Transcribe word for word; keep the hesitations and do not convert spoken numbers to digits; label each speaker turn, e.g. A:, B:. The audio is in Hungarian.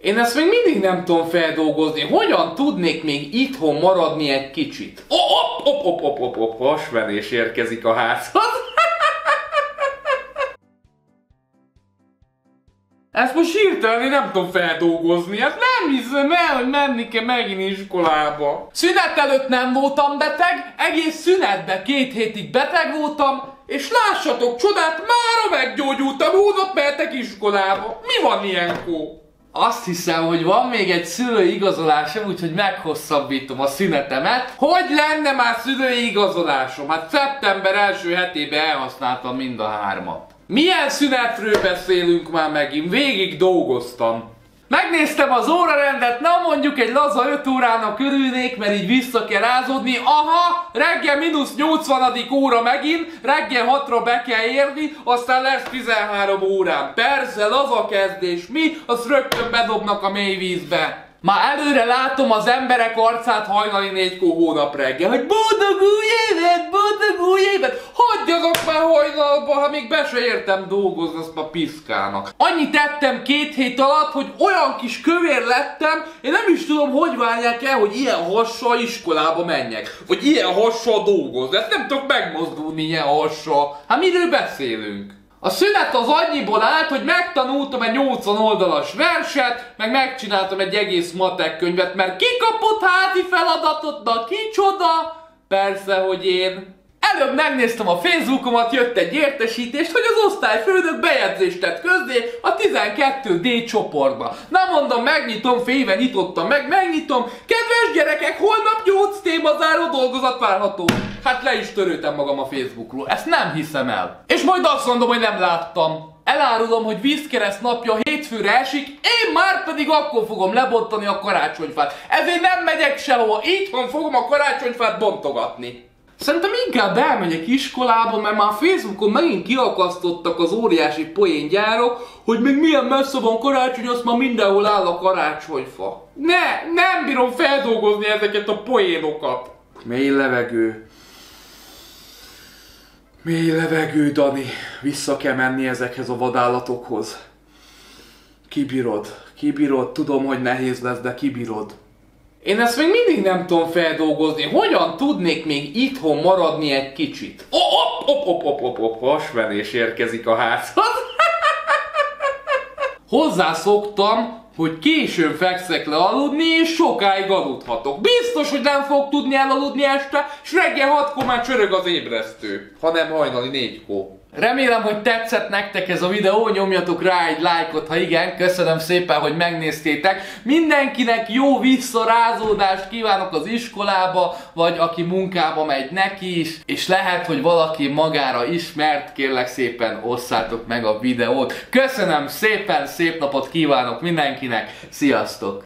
A: Én ezt még mindig nem tudom feldolgozni. Hogyan tudnék még itthon maradni egy kicsit? Op, op, op, op, op, op, hasmenés érkezik a házhoz. Ezt most hirtelen én nem tudom feldolgozni. Ezt nem hiszem el, hogy menni kell megint iskolába. Szünet előtt nem voltam beteg, egész szünetben két hétig beteg voltam, és lássatok csodát, mára meggyógyultam, hónap mehetek iskolába. Mi van ilyenkor? Azt hiszem, hogy van még egy szülői igazolásom, úgyhogy meghosszabbítom a szünetemet. Hogy lenne már szülői igazolásom? Hát szeptember első hetében elhasználtam mind a hármat. Milyen szünetről beszélünk már megint? Végig dolgoztam. Megnéztem az órarendet, na mondjuk egy laza öt órának örülnék, mert így vissza kell rázódni. Aha, reggel mínusz nyolcvanadik óra megint, reggel hatra be kell érni, aztán lesz tizenhárom órám. Persze, laza kezdés, mi? Azt rögtön bedobnak a mély vízbe. Már előre látom az emberek arcát hajnali négykor hónap reggel, hogy boldog új évet, boldog új évet! Hagyjanak már hajnalba, ha még be se értem dolgozni, azt ma piszkálnak. Annyit tettem két hét alatt, hogy olyan kis kövér lettem, én nem is tudom, hogy várják el, hogy ilyen hassal iskolába menjek. Vagy ilyen hassal dolgozni, ezt nem tudok megmozdulni ilyen hassal. Hát miről beszélünk? A szünet az annyiból állt, hogy megtanultam egy nyolcvan oldalas verset, meg megcsináltam egy egész matek könyvet, mert ki kapott házi feladatot, na kicsoda? Persze, hogy én. Előbb megnéztem a Facebookomat, jött egy értesítés, hogy az osztályfőnök bejegyzést tett közzé a tizenkettő D csoportba. Na mondom, megnyitom, félve nyitottam meg, megnyitom. Kedves gyerekek, holnap nyolc témazáró dolgozat várható. Hát le is töröltem magam a Facebookról, ezt nem hiszem el. És majd azt mondom, hogy nem láttam. Elárulom, hogy vízkereszt napja hétfőre esik, én már pedig akkor fogom lebontani a karácsonyfát. Ezért nem megyek sehova, itthon fogom a karácsonyfát bontogatni. Szerintem inkább elmegyek iskolába, mert már Facebookon megint kiakasztottak az óriási poéngyárok, hogy még milyen messze van karácsony, azt már mindenhol áll a karácsonyfa. Ne, nem bírom feldolgozni ezeket a poénokat. Mély levegő. Mély levegő, Dani. Vissza kell menni ezekhez a vadállatokhoz. Kibírod, kibírod, tudom, hogy nehéz lesz, de kibírod. Én ezt még mindig nem tudom feldolgozni. Hogyan tudnék még itthon maradni egy kicsit? Op, op, op, op, op, op, hasmenés érkezik a házhoz. Hozzászoktam, hogy későn fekszek le aludni, és sokáig aludhatok. Biztos, hogy nem fog tudni elaludni este, és reggel hatkor már csörög az ébresztő. Hanem hajnali négykor. Remélem, hogy tetszett nektek ez a videó, nyomjatok rá egy lájkot, ha igen, köszönöm szépen, hogy megnéztétek. Mindenkinek jó visszarázódást kívánok az iskolába, vagy aki munkába megy neki is, és lehet, hogy valaki magára ismert, kérlek szépen osszátok meg a videót. Köszönöm szépen, szép napot kívánok mindenkinek, sziasztok!